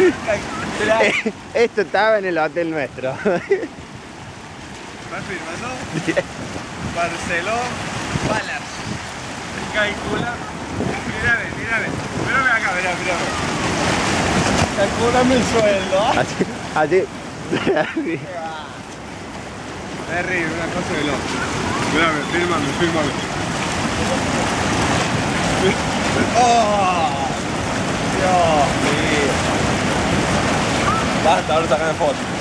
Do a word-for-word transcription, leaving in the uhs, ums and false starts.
Esto estaba en el hotel nuestro. ¿Estás firmando? Barceló Palace. Calcula. Mírame, mírame. Mírame acá, mírame, mírame. Calculame el sueldo. Así, así. Terrible, una cosa de loco. Mírame, fírmame, fírmame. ¡Oh! Dios mío. Basta, ahora sacan fotos.